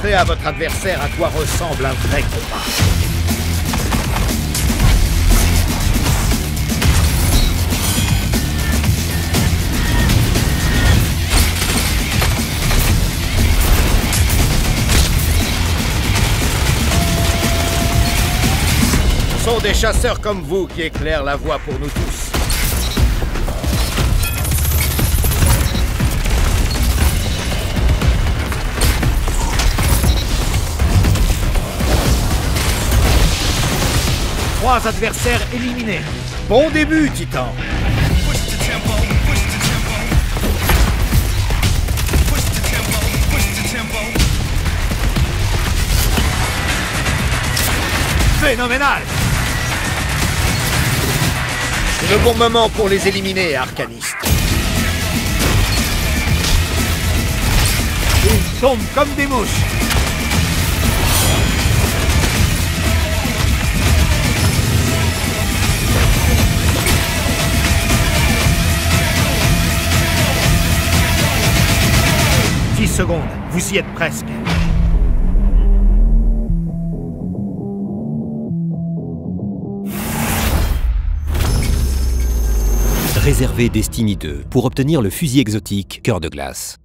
montrer à votre adversaire à quoi ressemble un vrai combat. Ce sont des chasseurs comme vous qui éclairent la voie pour nous tous. Trois adversaires éliminés. Bon début, Titan. Phénoménal. C'est le bon moment pour les éliminer, Arcaniste. Ils tombent comme des mouches. Secondes, vous y êtes presque. Réservez Destiny 2 pour obtenir le fusil exotique Cœur de Glace.